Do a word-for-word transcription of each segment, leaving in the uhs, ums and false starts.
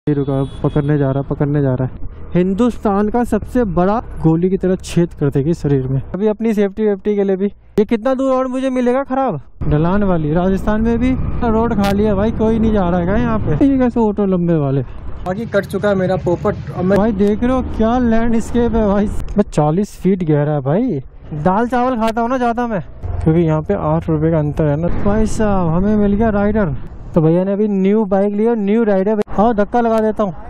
रुका, पकड़ने जा रहा पकड़ने जा रहा है। हिंदुस्तान का सबसे बड़ा गोली की तरह छेद कर देगी शरीर में। अभी अपनी सेफ्टी वेफ्टी के लिए भी ये कितना दूर और मुझे मिलेगा खराब ढलान वाली। राजस्थान में भी रोड खाली है भाई, कोई नहीं जा रहा है यहाँ पे। ये कैसे ऑटो लंबे वाले। बाकी कट चुका है मेरा पोपट। अब मैं भाई देख रहे हो क्या लैंडस्केप है भाई। मैं चालीस फीट गहरा है भाई। दाल चावल खाता हूँ ना ज्यादा मैं, क्योंकि यहाँ पे आठ रुपए का अंतर है ना। भाई साहब हमें मिल गया राइडर। तो भैया ने अभी न्यू बाइक लिया, न्यू राइडर। हाँ धक्का लगा देता हूँ।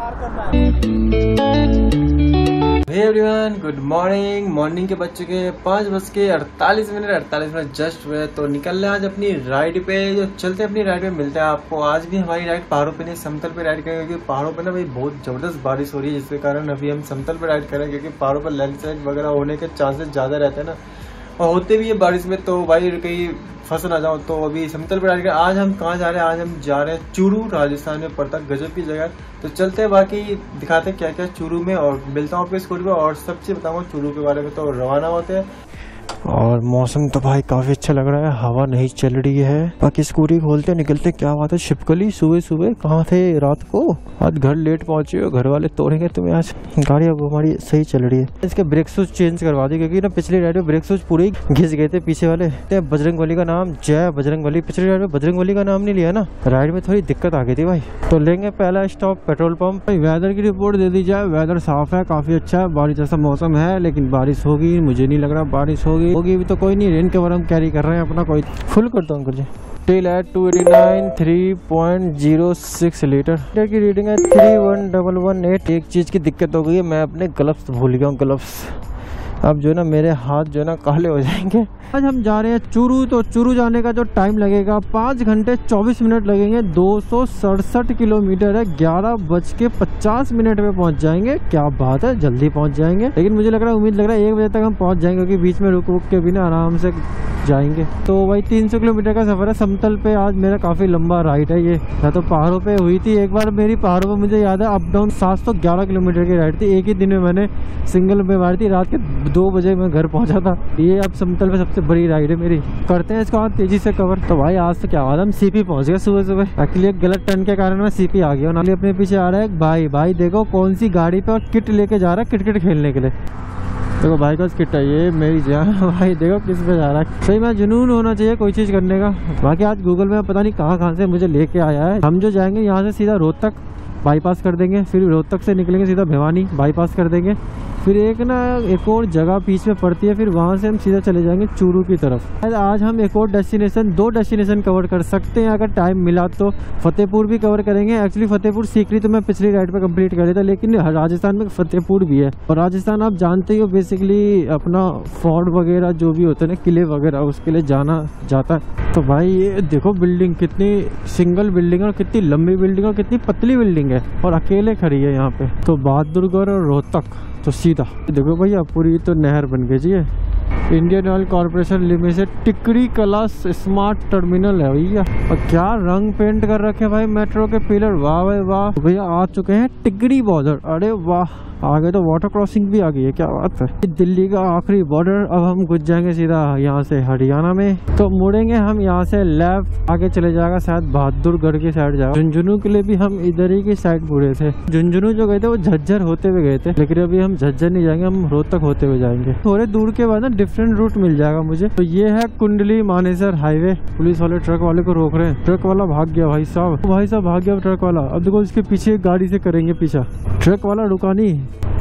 Hey everyone, good morning. Morning के बज चुके हैं पाँच बज के अड़तालीस मिनट अड़तालीस मिनट जस्ट हुए। तो निकल रहे आज अपनी राइड पे। जो चलते अपनी राइड पे मिलते हैं आपको। आज भी हमारी राइड पहाड़ों पे नहीं समतल पे राइड करेंगे, क्योंकि पहाड़ों पे ना भाई बहुत जबरदस्त बारिश हो रही है, जिसके कारण अभी हम समतल पे राइड करें, क्योंकि पहाड़ों पर लैंडस्लाइड वगैरह होने के चांसेस ज्यादा रहते हैं ना, और होते भी है बारिश में। तो भाई कहीं फंस ना जाओ। तो अभी समतल पर राइड कर। आज हम कहाँ जा रहे हैं? आज हम जा रहे हैं चूरू, राजस्थान में पड़ता गजब की जगह। तो चलते हैं, बाकी दिखाते हैं क्या क्या चूरू में, और मिलता हूँ आपको स्कूटी पे और सब चीज बताऊंगा चूरू के बारे में। तो रवाना होते हैं। और मौसम तो भाई काफी अच्छा लग रहा है, हवा नहीं चल रही है। बाकी स्कूटी खोलते निकलते। क्या बात है शिपकली, सुबह सुबह कहाँ थे रात को? आज घर लेट पहुंचे हो, घर वाले तोड़ेंगे तुम्हें आज। गाड़ी अब हमारी सही चल रही है। इसके ब्रेक शूज चेंज करवा दी, क्योंकि ना पिछली राइड में ब्रेक शूज पूरे घिस गए थे पीछे वाले। बजरंग बली का नाम, जय बजरंग बली। पिछली राइड में बजरंग बली का नाम नहीं लिया ना, राइड में थोड़ी दिक्कत आ गई थी भाई। तो लेंगे पहला स्टॉप पेट्रोल पंप। वेदर की रिपोर्ट दे दी जाए। वेदर साफ है, काफी अच्छा है, बारिश जैसा मौसम है, लेकिन बारिश होगी मुझे नहीं लग रहा बारिश होगी। होगी भी तो कोई नहीं, रेन कवर हम कैरी कर रहे हैं अपना। कोई फुल करता हूँ जी। टेल है two eighty nine, three point zero six litre की रीडिंग है, three one double one eight. एक चीज की दिक्कत हो गई है, मैं अपने ग्लव्स भूल गया हूँ। ग्लव्स अब जो ना मेरे हाथ जो ना काले हो जाएंगे। आज हम जा रहे हैं चूरू। तो चूरू जाने का जो टाइम लगेगा पाँच घंटे चौबीस मिनट लगेंगे। दो सौ सड़सठ किलोमीटर है। ग्यारह बज के पचास मिनट में पहुंच जाएंगे। क्या बात है, जल्दी पहुंच जाएंगे। लेकिन मुझे लग रहा है, उम्मीद लग रहा है एक बजे तक हम पहुंच जाएंगे, क्योंकि बीच में रुक रुक के भी ना आराम से जाएंगे। तो वही तीन सौ किलोमीटर का सफर है समतल पे। आज मेरा काफी लंबा राइड है ये। या तो पहाड़ों पे हुई थी एक बार मेरी, पहाड़ों पे मुझे याद है अप डाउन सात सौ ग्यारह किलोमीटर की राइड थी। एक ही दिन में मैंने सिंगल में मारी थी। रात के दो बजे मैं घर पहुंचा था। ये अब समतल पे सबसे बड़ी राइड है मेरी। करते हैं इसको आज तेजी से कवर। तो भाई आज तो क्या हुआ, हम सीपी पहुंच गए सुबह सुबह। एक्चुअली एक गलत टर्न के कारण मैं सीपी आ गया। नाली अपने पीछे आ रहा है भाई। भाई देखो कौन सी गाड़ी पे, और किट लेके जा रहा है क्रिकेट खेलने के लिए। देखो भाई का किट है ये, मेरी जान। भाई देखो किस पे जा रहा है। सही में जुनून होना चाहिए कोई चीज करने का। बाकी आज गूगल में पता नहीं कहाँ कहाँ से मुझे लेके आया है। हम जो जाएंगे यहाँ से सीधा रोहतक बाईपास कर देंगे, फिर रोहतक से निकलेंगे सीधा भिवानी बाईपास कर देंगे। फिर एक ना एक और जगह बीच में पड़ती है, फिर वहाँ से हम सीधा चले जाएंगे चूरू की तरफ। आज हम एक और डेस्टिनेशन, दो डेस्टिनेशन कवर कर सकते हैं अगर टाइम मिला तो। फतेहपुर भी कवर करेंगे। एक्चुअली फतेहपुर सीकरी तो मैं पिछली राइड पे कंप्लीट कर दिया था, लेकिन राजस्थान में फतेहपुर भी है। और राजस्थान आप जानते ही हो, बेसिकली अपना फोर्ट वगैरह जो भी होते हैं ना, किले वगैरह, उसके लिए जाना जाता है। तो भाई ये देखो बिल्डिंग, कितनी सिंगल बिल्डिंग और कितनी लंबी बिल्डिंग और कितनी पतली बिल्डिंग है, और अकेले खड़ी है यहाँ पे। तो बहादुरगढ़ और रोहतक तो सीधा देखो भैया, पूरी तो नहर बन गई जी। Indian oil corporation limited Tikri Kala smart terminal है भैया। और क्या रंग पेंट कर रखे भाई मेट्रो के पिलर, वाह भाई वाह। भैया आ चुके हैं टिकरी बॉर्डर। अरे वाह, आगे तो वाटर क्रॉसिंग भी आ गई है, क्या बात है। दिल्ली का आखिरी बॉर्डर। अब हम घुस जाएंगे सीधा यहाँ से हरियाणा में। तो मुड़ेंगे हम यहाँ से लेफ्ट, आगे चले जाएगा शायद बहादुरगढ़ की साइड जाएगा। झुंझुनू के लिए भी हम इधर ही की साइड मुड़े थे। झुंझुनू जो गए थे वो झज्जर होते हुए गए थे, लेकिन अभी हम झज्जर नहीं जाएंगे, हम रोहतक होते हुए जाएंगे। थोड़े दूर के बाद ना डिफरेंट रूट मिल जाएगा मुझे। तो ये है कुंडली मानेसर हाईवे। पुलिस वाले ट्रक वाले को रोक रहे हैं। ट्रक वाला भाग गया भाई साहब, भाई साहब भाग गया ट्रक वाला। अब देखो इसके पीछे गाड़ी से करेंगे पीछा। ट्रक वाला रुका नहीं,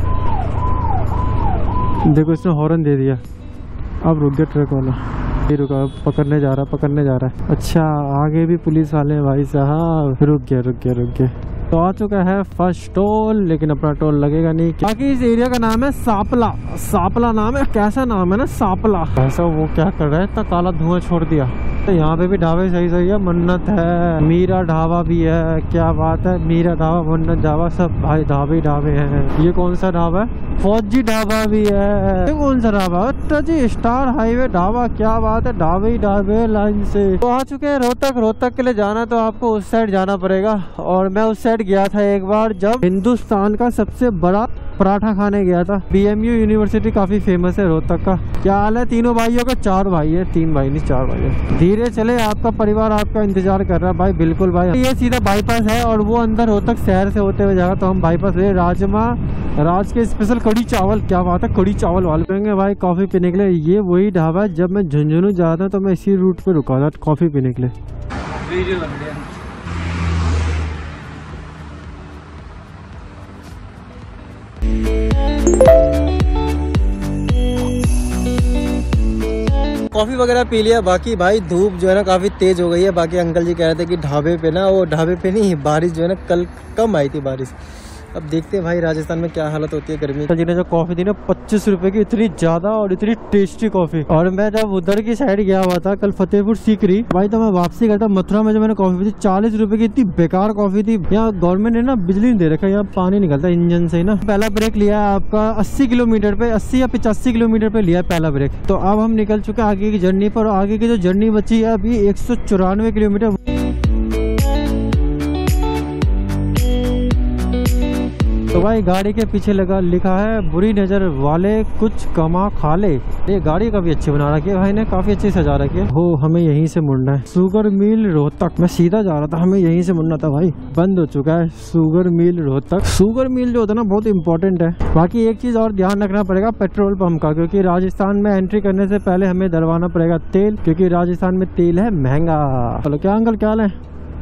देखो इसने हॉर्न दे दिया। अब रुक गया ट्रक वाला। ये रुका, पकड़ने जा रहा पकड़ने जा रहा है। अच्छा आगे भी पुलिस वाले हैं भाई साहब। रुक गया रुक गया रुक गया। तो आ चुका है फर्स्ट टोल, लेकिन अपना टोल लगेगा नहीं। बाकी इस एरिया का नाम है सापला। सापला नाम है, कैसा नाम है ना सापला। ऐसा वो क्या कर रहा है, इतना काला धुआं छोड़ दिया। तो यहाँ पे भी ढाबे सही सही है। मन्नत है, मीरा ढाबा भी है। क्या बात है, मीरा ढाबा, मन्नत ढाबा, सब भाई ढाबे ढाबे हैं। ये कौन सा ढाबा है? फौजी ढाबा भी है। ये कौन सा ढाबा है? G star highway dhaba. क्या बात है, ढाबे ही ढाबे लाइन से। तो आ चुके हैं रोहतक। रोहतक के लिए जाना तो आपको उस साइड जाना पड़ेगा, और मैं उस साइड गया था एक बार, जब हिंदुस्तान का सबसे बड़ा पराठा खाने गया था। बी एम यू यूनिवर्सिटी काफी फेमस है रोहतक का। क्या हाल है तीनों भाइयों का? चार भाई है, तीन भाई नहीं चार भाई है। धीरे चले, आपका परिवार आपका इंतजार कर रहा है भाई। बिल्कुल भाई, ये सीधा बाईपास है और वो अंदर रोहतक शहर से होते हुए जाएगा। तो हम बाईपास से राजमा राज के स्पेशल कड़ी चावल, क्या बात है, कड़ी चावल वाले भाई कॉफी पीने के लिए। ये वही ढाबा है, जब मैं झुंझुनू जाता तो मैं इसी रूट पे रुका था कॉफी पीने के लिए। वीडियो बन गया। कॉफी वगैरह पी लिया। बाकी भाई धूप जो है ना काफी तेज हो गई है। बाकी अंकल जी कह रहे थे कि ढाबे पे ना, वो ढाबे पे नहीं, बारिश जो है ना कल कम आई थी बारिश। अब देखते हैं भाई राजस्थान में क्या हालत होती है गर्मी। जी ने जो कॉफी दी ना पच्चीस रुपए की, इतनी ज्यादा और इतनी टेस्टी कॉफी। और मैं जब उधर की साइड गया हुआ था कल फतेहपुर सीकरी भाई, तो मैं वापसी करता मथुरा में जो मैंने कॉफी पी थी चालीस रुपए की, इतनी बेकार कॉफी थी। यहाँ गवर्नमेंट ने ना बिजली नहीं दे रखा, यहाँ पानी निकलता है इंजन से ही ना। पहला ब्रेक लिया है आपका अस्सी किलोमीटर पे, अस्सी या पचासी किलोमीटर पे लिया है पहला ब्रेक। तो अब हम निकल चुके हैं आगे की जर्नी पर। आगे की जो जर्नी बची है अभी एक सौ चौरानवे किलोमीटर। तो भाई गाड़ी के पीछे लगा लिखा है बुरी नजर वाले कुछ कमा खा ले। ये गाड़ी काफी अच्छी बना रखी है भाई ने, काफी अच्छी सजा रखी है। हो हमें यहीं से मुड़ना है, शुगर मिल रोहतक। मैं सीधा जा रहा था, हमें यहीं से मुड़ना था भाई। बंद हो चुका है sugar mill Rohtak. Sugar mill जो होता है ना बहुत इंपॉर्टेंट है। बाकी एक चीज और ध्यान रखना पड़ेगा पेट्रोल पंप का, क्योंकि राजस्थान में एंट्री करने से पहले हमें डलवाना पड़ेगा तेल, क्योंकि राजस्थान में तेल है महंगा। चलो क्या अंकल क्या हाल है?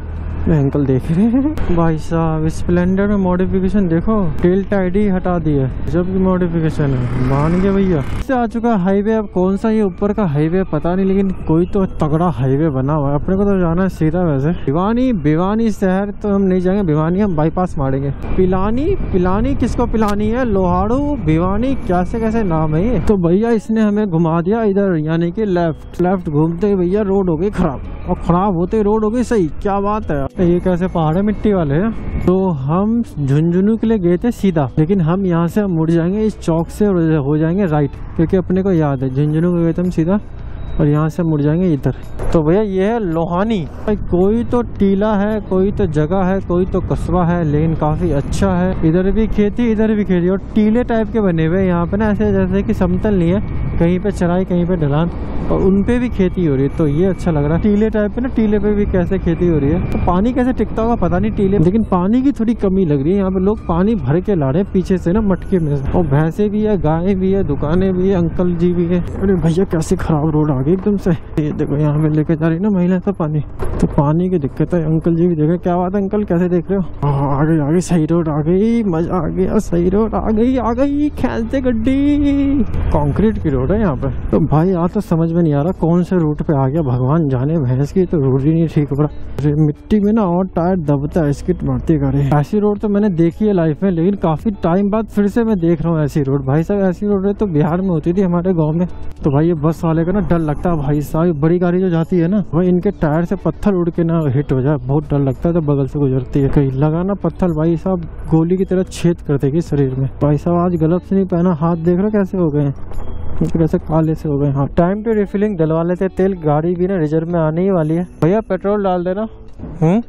अंकल देख रहे हैं भाई साहब स्प्लेंडर में मॉडिफिकेशन देखो, टेल टाइडी हटा दी है, जब की मॉडिफिकेशन है। मान गए भैया से आ चुका हाईवे। अब कौन सा ये ऊपर का हाईवे पता नहीं, लेकिन कोई तो तगड़ा हाईवे बना हुआ है। अपने को तो जाना है सीधा वैसे भिवानी। भिवानी शहर तो हम नहीं जाएंगे, भिवानी हम बाईपास मारेंगे। पिलानी पिलानी किसको पिलानी है? लोहाड़ू भिवानी कैसे कैसे नाम है ये। तो भैया इसने हमें घुमा दिया इधर, यानी कि लेफ्ट। लेफ्ट घूमते भैया रोड हो गई खराब, और खराब होते रोड हो गई सही। क्या बात है, ये कैसे पहाड़ है मिट्टी वाले हैं। तो हम झुंझुनू के लिए गए थे सीधा, लेकिन हम यहाँ से मुड़ जाएंगे इस चौक से और हो जाएंगे राइट, क्योंकि अपने को याद है झुंझुनू गए थे हम सीधा और यहाँ से मुड़ जाएंगे इधर। तो भैया ये है लोहानी। कोई तो टीला है, कोई तो जगह है, कोई तो कस्बा है, लेकिन काफी अच्छा है। इधर भी खेती इधर भी खेती, और टीले टाइप के बने हुए यहाँ पे ना, ऐसे जैसे कि समतल नहीं है, कहीं पे चढ़ाई कहीं पे ढलान, और उनपे भी खेती हो रही है। तो ये अच्छा लग रहा है। टीले टाइप पे ना, टीले पे भी कैसे खेती हो रही है। तो पानी कैसे टिकता होगा पता नहीं टीले, लेकिन पानी की थोड़ी कमी लग रही है। यहाँ पे लोग पानी भर के ला रहे हैं पीछे से ना मटके में, और भैंसे भी है, गाय भी है, दुकानें भी है, अंकल जी भी है। अरे भैया कैसे खराब रोड आ गई एकदम से। ये देखो यहाँ पे लेके जा रही ना महिला तो पानी, तो पानी की दिक्कत है। अंकल जी भी देखे। क्या बात है अंकल, कैसे देख रहे हो? आ गई आ गई सही रोड आ गई, मजा आ गया। सही रोड आ गई आ गई खेलते गड्डी। कंक्रीट की रोड है यहाँ पे। तो भाई आज तो समझ में नहीं आ रहा कौन से रूट पे आ गया, भगवान जाने। भैंस की तो रोड ही नहीं ठीक हो रहा, मिट्टी में ना और टायर दबता है, स्किट मारती करे। ऐसी रोड तो मैंने देखी है लाइफ में, लेकिन काफी टाइम बाद फिर से मैं देख रहा हूँ ऐसी रोड। भाई साहब ऐसी रोड तो बिहार में होती थी हमारे गाँव में। तो भाई ये बस वाले का ना डर लगता है भाई साहब, बड़ी गाड़ी जो जाती है ना, भाई इनके टायर से पत्थर उड़ के ना हिट हो जाए, बहुत डर लगता है। तो बगल से गुजरती है कहीं लगाना पत्थर, भाई साहब गोली की तरह छेद कर देगी शरीर में। भाई साहब आज ग्लव्स नहीं पहना, हाथ देख रहे कैसे हो गए, कैसे काले से हो गए। हाँ टाइम पे रिफिलिंग डलवा लेते तेल, गाड़ी भी ना रिजर्व में आने ही वाली है। भैया पेट्रोल डाल देना। हम्म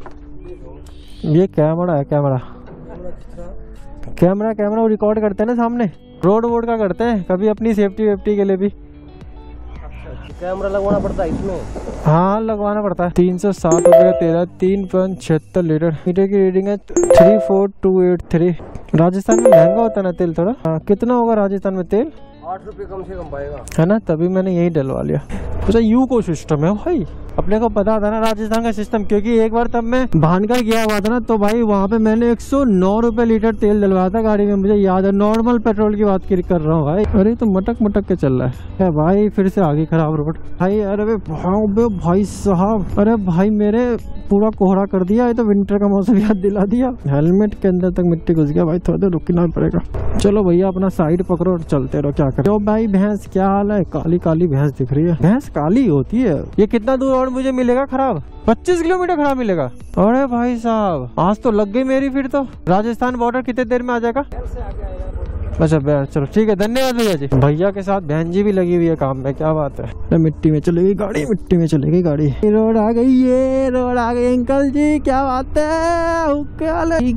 ये कैमरा है, कैमरा कैमरा कैमरा वो रिकॉर्ड करते हैं ना सामने, रोड वोड का करते हैं, कभी अपनी सेफ्टी वेफ्टी के लिए भी कैमरा लगवाना पड़ता है इसमें। हाँ लगवाना पड़ता है। तीन सौ सात रुपये तेरह तीन पॉइंट छिहत्तर लीटर। मीटर की रीडिंग है three four two eight three. Rajasthan में महंगा होता है ना तेल थोड़ा। हाँ कितना होगा राजस्थान में तेल? आठ रुपये कम से कम पाएगा, है ना, तभी मैंने यही डलवा लिया। अच्छा यू को सिस्टम है भाई, अपने को पता था ना राजस्थान का सिस्टम, क्योंकि एक बार तब मैं भानगढ़ गया हुआ था ना, तो भाई वहाँ पे मैंने एक सौ नौ रुपए लीटर तेल डलवाया था गाड़ी में, मुझे याद है। नॉर्मल पेट्रोल की बात कर रहा हूँ भाई। अरे तो मटक मटक के चल रहा है भाई, फिर से आगे खराब रोड भाई। अरे भाई साहब, अरे भाई मेरे पूरा कोहरा कर दिया। ये तो विंटर का मौसम याद दिला दिया। हेलमेट के अंदर तक मिट्टी घुस गया भाई, थोड़ा देर रुकना पड़ेगा। चलो भैया अपना साइड पकड़ो और चलते रहो, क्या करें। तो भाई भैंस क्या हाल है? काली काली भैंस दिख रही है। भैंस काली होती है। ये कितना दूर और मुझे मिलेगा खराब? पच्चीस किलोमीटर खराब मिलेगा। अरे भाई साहब आज तो लग गई मेरी। फिर तो राजस्थान बॉर्डर कितने देर में आ जाएगा? अच्छा बैठ, चलो ठीक है, धन्यवाद भैया जी। भैया के साथ बहन जी भी लगी हुई है काम में, क्या बात है। मिट्टी में चली गई गाड़ी, मिट्टी में चली गई गाड़ी। रोड आ गई, ये रोड आ गई अंकल जी, क्या बात है, क्या हाल है।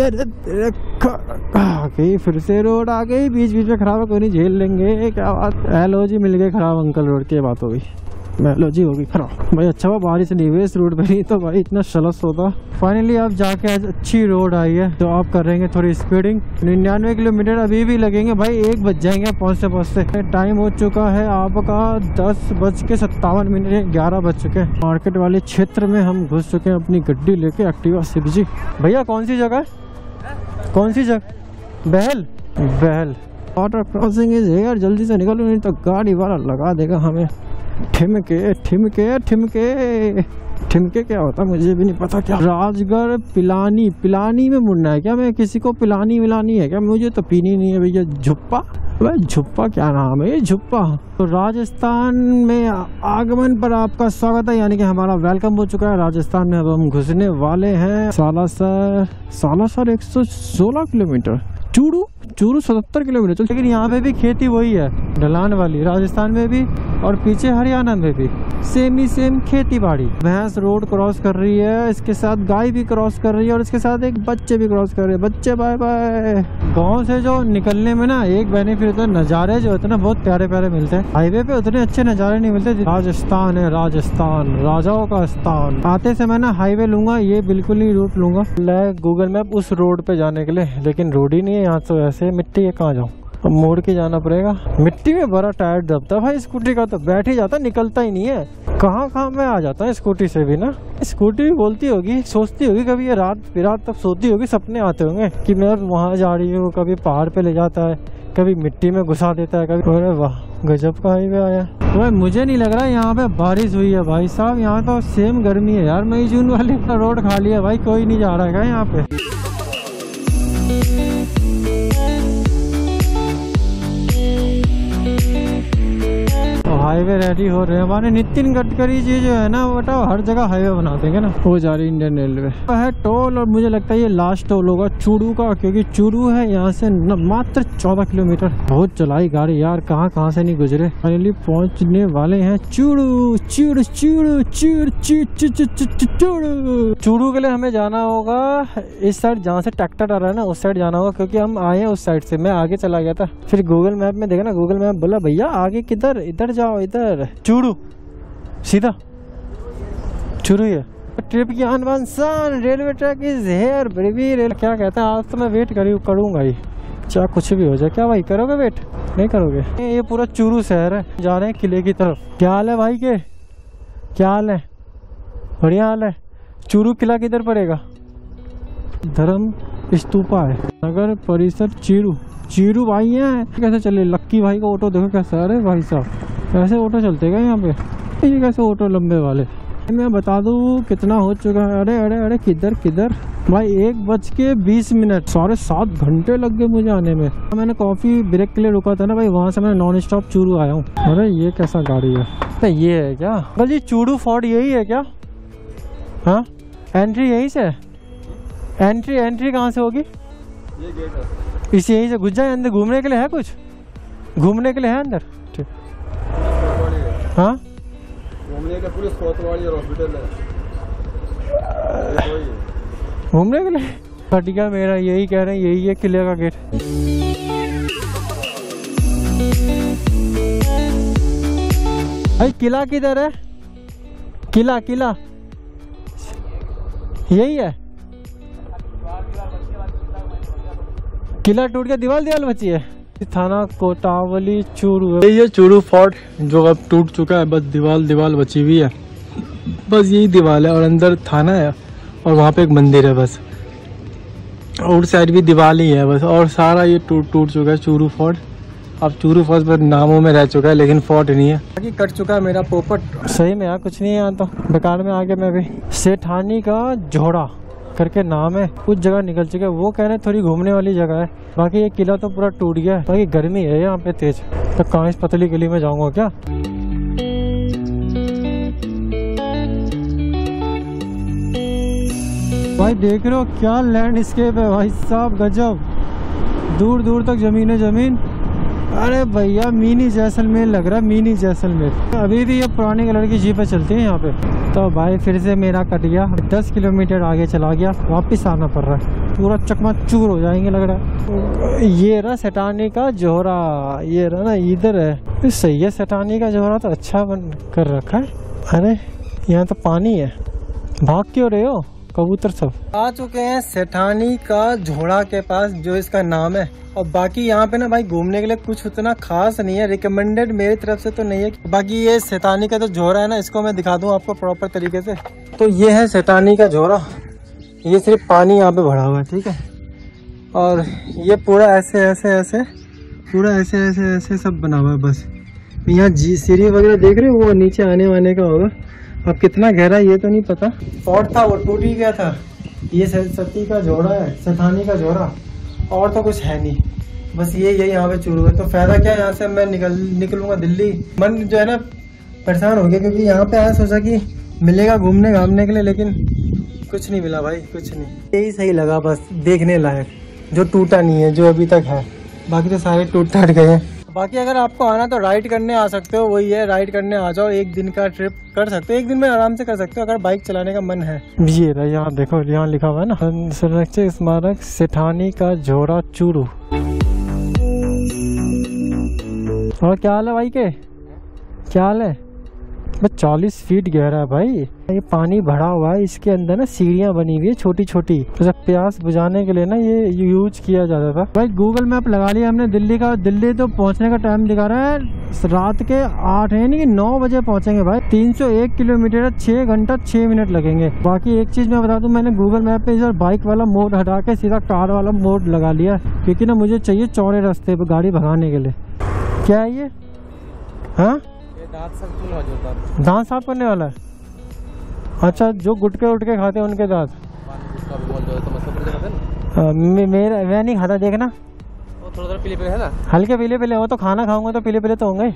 आ गई फिर से रोड आ गई, बीच बीच में खराब है, कोई नहीं, झेल लेंगे, क्या बात। हेलो जी, मिल गए खराब अंकल रोड की बात हो गई, मेलोजी होगी खराब भाई। अच्छा हुआ बारिश नहीं हुई इस रोड पे, नहीं तो भाई इतना शलस होता। फाइनली आप जाके आज अच्छी रोड आई है, तो आप करेंगे थोड़ी स्पीडिंग। निन्यानवे किलोमीटर अभी भी लगेंगे भाई, एक बज जाएंगे पहुँचते पहुँचते। टाइम हो चुका है आपका दस बज के सत्तावन मिनट, ग्यारह बज चुके हैं। मार्केट वाले क्षेत्र में हम घुस चुके हैं अपनी गड्डी लेके, एक्टिवा सिक्स जी। भैया कौन सी जगह है, कौन सी जगह? Bahal, Bahal water crossing is here, जल्दी से निकलो नहीं तो गाड़ी वाला लगा देगा हमें। ठिमके ठिमके ठिमके ठिमके क्या होता मुझे भी नहीं पता। क्या राजगढ़ पिलानी, पिलानी में मुड़ना है क्या? मैं किसी को पिलानी मिलानी है क्या? मुझे तो पीनी नहीं है भैया। झुप्पा, भाई झुप्पा क्या नाम है ये, झुप्पा। तो राजस्थान में आगमन पर आपका स्वागत है, यानी कि हमारा वेलकम हो चुका है राजस्थान में। अब हम घुसने वाले हैं सालासर। सालासर एक सौ सोलह किलोमीटर, चूरू चूरू सतहत्तर किलोमीटर। लेकिन यहाँ पे भी खेती वही है, ढलान वाली, राजस्थान में भी और पीछे हरियाणा में भी सेम ही सेम खेती बाड़ी। भैंस रोड क्रॉस कर रही है, इसके साथ गाय भी क्रॉस कर रही है और इसके साथ एक बच्चे भी क्रॉस कर रहे हैं। बच्चे बाय बाय। गाँव से जो निकलने में ना एक बेनिफिट होता है, नज़ारे जो होते हैं ना बहुत प्यारे प्यारे मिलते हैं। हाईवे पे उतने अच्छे नज़ारे नहीं मिलते। राजस्थान है, राजस्थान राजाओं का स्थान। आते समय ना हाईवे लूंगा, ये बिल्कुल नहीं रूट लूंगा गूगल मैप उस रोड पे जाने के लिए, लेकिन रोड ही नहीं है यहाँ। तो ऐसे मिट्टी है, कहाँ जाऊँ, अब मोड़ के जाना पड़ेगा। मिट्टी में बड़ा टायर दबता भाई स्कूटी का, तो बैठ ही जाता, निकलता ही नहीं है। कहाँ कहाँ मैं आ जाता है स्कूटी से भी ना। स्कूटी भी बोलती होगी, सोचती होगी कभी ये रात बिरात तब सोती होगी, सपने आते होंगे कि मैं वहाँ जा रही हूँ। कभी पहाड़ पे ले जाता है, कभी मिट्टी में घुसा देता है, कभी। अरे वाह गजब का हाईवे आया। भाई मुझे नहीं लग रहा यहाँ पे बारिश हुई है भाई साहब, यहाँ तो सेम गर्मी है यार। मई जून वाली रोड खाली है भाई, कोई नहीं जा रहा है यहाँ पे। हाईवे रेडी हो रहे हैं हमारे। नितिन गडकरी जी जो है ना, बताओ हर जगह हाईवे बना देंगे ना। वो जा रही इंडियन रेलवे है टोल, और मुझे लगता है ये लास्ट टोल होगा चूरू का, क्योंकि चूरू है यहाँ से न, मात्र चौदह किलोमीटर। बहुत चलाई गाड़ी यार, कहाँ कहाँ से नहीं गुजरे। फाइनली पहुँचने वाले हैं चूरू। चूरू चूरू चूरू चूरू चूरू के लिए हमें जाना होगा इस साइड, जहाँ से ट्रैक्टर आ रहा है ना उस साइड जाना होगा, क्योंकि हम आए हैं उस साइड से। मैं आगे चला गया था, फिर गूगल मैप में देखा ना, गूगल मैप बोला भैया आगे किधर, इधर जाओ, इधर चूरू सीधा चूरू है। ट्रिप की अनबंसन railway track is here baby. Rail क्या कहता है, आज तो मैं वेट करी करूंगा ही, चाहे कुछ भी हो जाए। क्या भाई करोगे वेट, नहीं करोगे? ये पूरा चूरू शहर है, जा रहे हैं किले की तरफ। क्या हाल है भाई के, क्या हाल है? बढ़िया हाल है। चूरू किला किधर पड़ेगा? धर्म स्तूपा है। नगर परिषद चीरू, चीरू भाई है। कैसे चले लक्की भाई का ऑटो, देखो कैसा। अरे भाई साहब कैसे ऑटो चलते हैं यहाँ पे, ये कैसे ऑटो लंबे वाले। मैं बता दूँ कितना हो चुका है। अरे अरे अरे किधर किधर भाई, एक बज के बीस मिनट, साढ़े सात घंटे लग गए मुझे आने में। मैंने कॉफी ब्रेक के लिए रुका था ना भाई, वहाँ से मैं नॉन स्टॉप चूरू आया हूँ। अरे ये कैसा गाड़ी है, तो ये है क्या अंकल जी? चूरू फोर्ट यही है क्या? हाँ एंट्री यही से? एंट्री एंट्री कहाँ से होगी? ये गेट है, इसी यहीं से घुस जाए अंदर। घूमने के लिए है कुछ, घूमने के लिए है अंदर? ठीक। हाँ घूमने के पूरे कोतवाली और हॉस्पिटल है घूमने के लिए। घटिया मेरा यही कह रहे हैं, यही है किले का गेट। भाई किला किधर है? किला किला यही है। किला टूट गया, दीवार दीवार बची है। थाना कोटावली चूरू है। ये चूरू फोर्ट जो अब टूट चुका है, बस दीवार दीवार बची हुई है, बस यही दीवार है। और अंदर थाना है और वहाँ पे एक मंदिर है बस, और साइड भी दीवार ही है बस। और सारा ये टूट टूट चुका है चूरू फोर्ट। अब चूरू फोर्ट पर नामों में रह चुका है, लेकिन फोर्ट नहीं है। बाकी कट चुका है मेरा पोपट। सही में यार कुछ नहीं है यहाँ, तो बेकार में आ गया मैं भी। सेठानी का झोड़ा करके नाम है, कुछ जगह निकल चुके हैं। वो कह रहे हैं थोड़ी घूमने वाली जगह है। बाकी ये किला तो पूरा टूट गया है। बाकी गर्मी है यहाँ पे तेज, तो कहाँ इस पतली गली में जाऊंगा क्या? भाई देख रहे हो क्या लैंडस्केप है भाई साहब, गजब। दूर दूर तक जमीन है जमीन। अरे भैया मिनी जैसलमेर लग रहा है, मिनी जैसलमेर। अभी भी ये पुराने कलर की जीपें चलती हैं यहाँ पे। तो भाई फिर से मेरा कट गया, दस किलोमीटर आगे चला गया, वापस आना पड़ रहा है। पूरा चकमा चूर हो जाएंगे लग रहा है। ये रहा सेठानी का जोहरा, ये रहा ना इधर है। सही है, सेठानी का जोहरा तो अच्छा बन कर रखा है। अरे यहाँ तो पानी है, भाग क्यों रहे हो कबूतर सब। आ चुके हैं सेठानी का झोड़ा के पास, जो इसका नाम है। और बाकी यहाँ पे ना भाई घूमने के लिए कुछ उतना खास नहीं है, रिकमेंडेड मेरी तरफ से तो नहीं है। बाकी ये सेठानी का जो झोड़ा है ना, इसको मैं दिखा दूँ आपको प्रॉपर तरीके से। तो ये है सेठानी का झोड़ा, ये सिर्फ पानी यहाँ पे भरा हुआ है, ठीक है। और ये पूरा ऐसे ऐसे ऐसे पूरा ऐसे ऐसे ऐसे सब बना हुआ है। बस यहाँ जी सीढ़ी वगैरह देख रहे हो, वो नीचे आने वाने का होगा। अब कितना गहरा ये तो नहीं पता। फोर्ट था वो टूट ही गया था। ये सती का जोड़ा है, सेठानी का जोड़ा, और तो कुछ है नहीं। बस ये यही यहाँ पे चूरू है। तो फायदा क्या, यहाँ से मैं निकल निकलूंगा दिल्ली। मन जो है ना परेशान हो गया, क्योंकि यहाँ पे आया सोचा कि मिलेगा घूमने घामने के लिए, लेकिन कुछ नहीं मिला भाई, कुछ नहीं। यही सही लगा बस देखने लायक, जो टूटा नहीं है, जो अभी तक है। बाकी तो सारे टूट टाट गए हैं। बाकी अगर आपको आना तो राइड करने आ सकते हो, वही है, राइड करने आ जाओ। एक दिन का ट्रिप कर सकते हो, एक दिन में आराम से कर सकते हो अगर बाइक चलाने का मन है। ये रहा, यहाँ देखो, यहाँ लिखा हुआ है ना, संरक्षित स्मारक सेठानी का झोड़ा चूरू। और क्या हाल है भाई के, क्या हाल है। बस चालीस फीट गहरा है भाई, ये पानी भरा हुआ है। इसके अंदर ना सीढ़ियाँ बनी हुई है छोटी छोटी, तो जब प्यास बुझाने के लिए ना ये यूज किया जाता था भाई। गूगल मैप लगा लिया हमने दिल्ली का। दिल्ली तो पहुंचने का टाइम दिखा रहा है रात के आठ यानी कि नौ बजे पहुंचेंगे भाई। तीन सौ एक किलोमीटर है, छह घंटा छह मिनट लगेंगे। बाकी एक चीज मैं बता दूं, मैंने गूगल मैप पे इधर बाइक वाला मोड हटा के सीधा कार वाला मोड लगा लिया, क्योंकि ना मुझे चाहिए चौड़े रास्ते पे गाड़ी भगाने के लिए। क्या है ये, हाँ दांत साफ करने वाला है। अच्छा, जो गुटके उटके खाते हैं उनके दांत। मेरा मैं नहीं खाता, देखना थोड़ा थोड़ा पीले पीले है ना, हल्के पीले पीले। वो तो खाना खाऊंगा तो पीले पीले तो होंगे।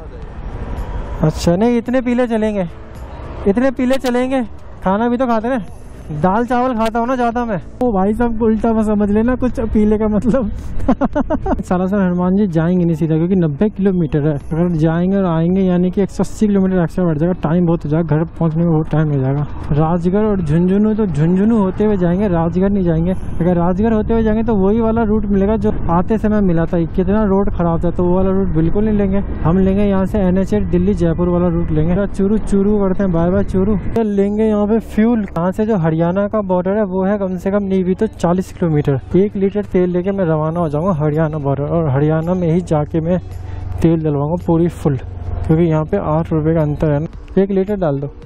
अच्छा नहीं, इतने पीले चलेंगे, इतने पीले चलेंगे। खाना भी तो खाते ना, दाल चावल खाता हूँ ना ज्यादा मैं। वो भाई साहब उल्टा मत समझ लेना कुछ पीले का मतलब। सालासर हनुमान जी जाएंगे नहीं सीधा, क्योंकि नब्बे किलोमीटर है। अगर जाएंगे और आएंगे यानी कि एक सौ अस्सी किलोमीटर एक्स्ट्रा बढ़ जाएगा, टाइम बहुत हो जाएगा, घर पहुंचने में बहुत टाइम हो जाएगा। राजगढ़ और झुंझुनू, तो झुंझुनू होते हुए जाएंगे, राजगढ़ नहीं जाएंगे। अगर राजगढ़ होते हुए जाएंगे तो वही वाला रूट मिलेगा जो आते समय मिला था। कितना रोड खराब था, तो वो वाला रूट बिल्कुल नहीं लेंगे। हम लेंगे यहाँ से N H eight Delhi Jaipur वाला रूट लेंगे। चूरू चूरू करते हैं, बाय बाय चूरू। लेंगे यहाँ पे फ्यूल, यहाँ से जो हरियाणा का बॉर्डर है वो है कम से कम नहीं भी तो चालीस किलोमीटर। एक लीटर तेल लेके मैं रवाना हो जाऊंगा हरियाणा बॉर्डर, और हरियाणा में ही जाके मैं तेल डलवाऊंगा पूरी फुल, क्योंकि यहाँ पे आठ रुपए का अंतर है ना। एक लीटर डाल दो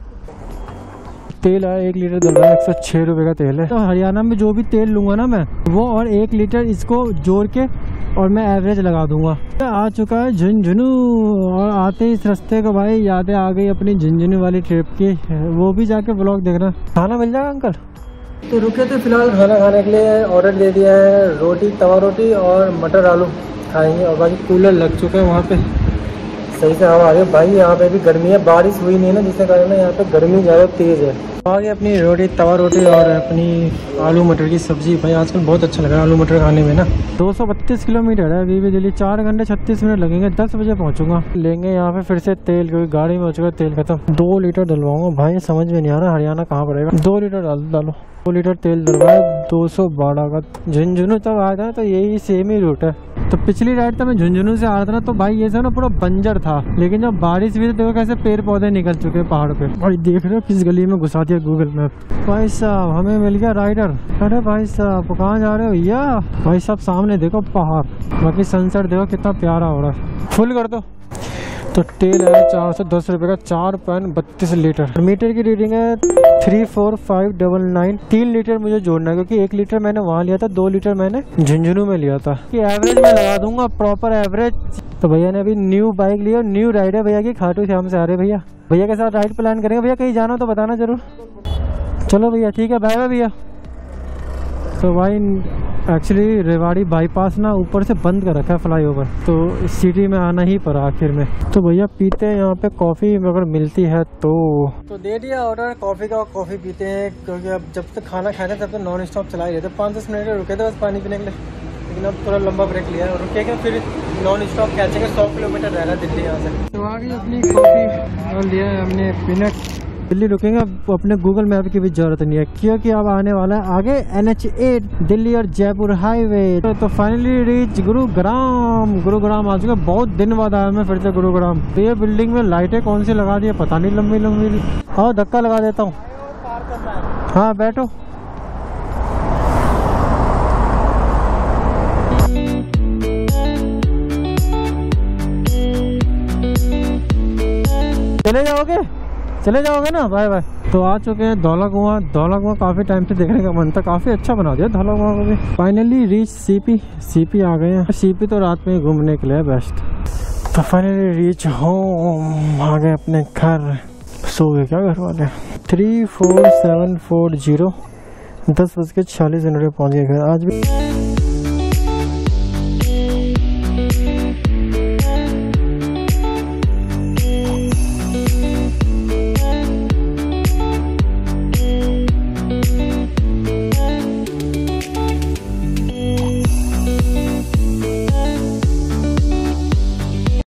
तेल आया, एक लीटर डल रहा है, एक सौ छह रुपए का तेल है। तो हरियाणा में जो भी तेल लूंगा ना मैं, वो और एक लीटर इसको जोड़ के और मैं एवरेज लगा दूंगा। आ चुका है झुंझुनू, और आते ही इस रास्ते को भाई यादें आ गई अपनी झुंझुनू वाली ट्रिप की। वो भी जाके ब्लॉग देखना। खाना मिल जाएगा अंकल। तो रुके थे फिलहाल खाना खाने के लिए, ऑर्डर दे दिया है, रोटी तवा रोटी और मटर आलू खाएंगे। और बाकी कूलर लग चुके हैं वहाँ पे, सही से हवा आ रही है भाई। यहाँ पे भी गर्मी है, बारिश हुई नहीं है ना, जिसके कारण ना यहाँ पे गर्मी ज़्यादा तेज़ है। आगे अपनी रोटी तवा रोटी और अपनी आलू मटर की सब्जी। भाई आजकल बहुत अच्छा लग रहा है आलू मटर खाने में ना। दो सौ बत्तीस किलोमीटर है अभी भी दिल्ली, चार घंटे छत्तीस मिनट लगेंगे, दस बजे पहुंचूंगा। लेंगे यहाँ पे फिर से तेल, क्योंकि गाड़ी में हो चुका तेल खत्म। दो लीटर डलवाऊंगा भाई, समझ में नहीं आ रहा हरियाणा कहाँ पड़ेगा। दो लीटर डाल डालो, दो लीटर तेल डलवाए। दो सौ बारह का झुंझुनू तक आया था, तो यही सेम ही रूट है। तो पिछली राइड तो मैं झुंझुनू से आ रहा था ना, तो भाई ये सब ना पूरा बंजर था, लेकिन जब बारिश हुई तो देखो कैसे पेड़ पौधे निकल चुके पहाड़ पे। भाई देख रहे हो किस गली में घुसा दिया गूगल मैप। भाई साहब हमें मिल गया राइडर। अरे भाई साहब कहाँ जा रहे हो भैया। भाई साहब सामने देखो पहाड़, बाकी सनसेट देखो कितना प्यारा हो रहा है। फुल कर दो। तो तेल है चार सौ दस रुपये का, चार पॉइंट बत्तीस लीटर। मीटर की रीडिंग है three four five double nine. तीन लीटर मुझे जोड़ना है, क्योंकि एक लीटर मैंने वहाँ लिया था, दो लीटर मैंने झुंझुनू में लिया था। कि एवरेज में लगा दूंगा, प्रॉपर एवरेज। तो भैया ने अभी न्यू बाइक ली, और न्यू राइड है भैया की, खाटू श्याम से आ रहे भैया। भैया के साथ राइड प्लान करेंगे। भैया कहीं जाना हो तो बताना जरूर। चलो भैया ठीक है, बाय बाय भैया। तो भाई एक्चुअली रेवाड़ी बाईपास ना ऊपर से बंद कर रखा है फ्लाईओवर, तो सिटी में आना ही पड़ा आखिर में। तो भैया पीते हैं यहाँ पे कॉफ़ी, अगर मिलती है तो। तो दे दिया ऑर्डर कॉफ़ी का, कॉफ़ी पीते हैं, क्योंकि अब जब तक खाना खाए थे तब तक नॉन स्टॉप चला ही रहते। पाँच दस मिनट रुके थे बस पानी पीने के लिए। लेकिन अब थोड़ा लंबा ब्रेक लिया है और रुकेंगे फिर नॉन स्टॉप कैचेंगे। सौ किलोमीटर रह रहा है दिल्ली यहाँ से। तो आगे अपनी कॉफ़ी और लिया है हमने पीनट। दिल्ली रुकेंगे, अब अपने गूगल मैप की भी जरूरत नहीं है क्योंकि अब आने वाला है आगे एन एच एट दिल्ली और जयपुर हाईवे। तो, तो फाइनली रीच गुरुग्राम। गुरुग्राम आ चुका, बहुत दिन बाद आया मैं फिर से गुरुग्राम। तो ये बिल्डिंग में लाइटें कौन सी लगा दी है पता नहीं, लंबी लंबी। हाँ धक्का लगा देता हूँ। हाँ बैठो। चले जाओगे चले जाओगे ना, बाय बाय। तो आ चुके हैं धौला कुआं। धौला कुआं काफी टाइम से देखने का मन था, काफी अच्छा बना दिया धौला कुआं को भी। Finally reach CP. सीपी आ गए हैं। सीपी तो रात में घूमने के लिए बेस्ट। तो फाइनली रीच होम, आ गए अपने घर। सो गए क्या घर वाले। Three four seven four zero दस बज के छियालीस मिनट में पहुँच गए घर। आज भी